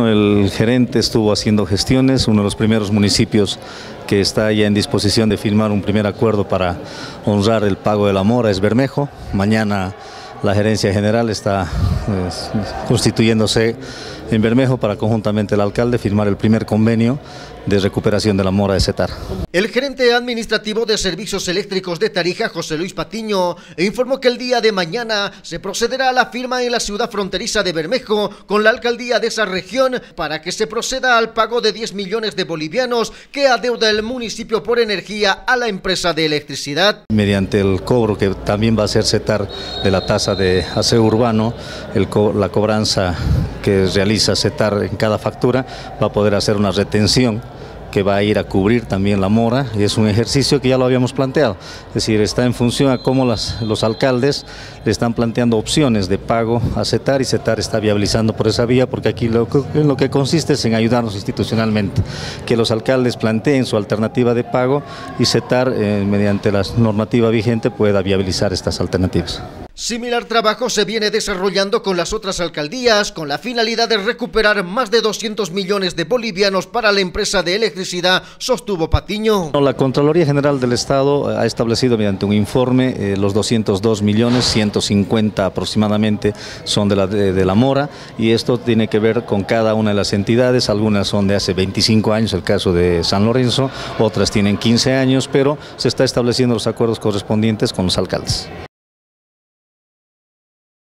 el gerente estuvo haciendo gestiones, uno de los primeros municipios que está ya en disposición de firmar un primer acuerdo para honrar el pago de la mora es Bermejo. Mañana la gerencia general está constituyéndose en Bermejo para conjuntamente el alcalde firmar el primer convenio de recuperación de la mora de Cetar. El gerente administrativo de Servicios Eléctricos de Tarija, José Luis Patiño, informó que el día de mañana se procederá a la firma en la ciudad fronteriza de Bermejo con la alcaldía de esa región para que se proceda al pago de 10 millones de bolivianos que adeuda el municipio por energía a la empresa de electricidad. Mediante el cobro que también va a hacer Cetar de la tasa de aseo urbano, la cobranza que realiza Cetar en cada factura va a poder hacer una retención que va a ir a cubrir también la mora, y es un ejercicio que ya lo habíamos planteado, es decir, está en función a cómo los alcaldes le están planteando opciones de pago a Cetar, y Cetar está viabilizando por esa vía, porque aquí en lo que consiste es en ayudarnos institucionalmente, que los alcaldes planteen su alternativa de pago y Cetar, mediante la normativa vigente, pueda viabilizar estas alternativas. Similar trabajo se viene desarrollando con las otras alcaldías con la finalidad de recuperar más de 200 millones de bolivianos para la empresa de electricidad, sostuvo Patiño. La Contraloría General del Estado ha establecido mediante un informe los 202 millones, 150 aproximadamente son de la mora, y esto tiene que ver con cada una de las entidades. Algunas son de hace 25 años, el caso de San Lorenzo, otras tienen 15 años, pero se está estableciendo los acuerdos correspondientes con los alcaldes.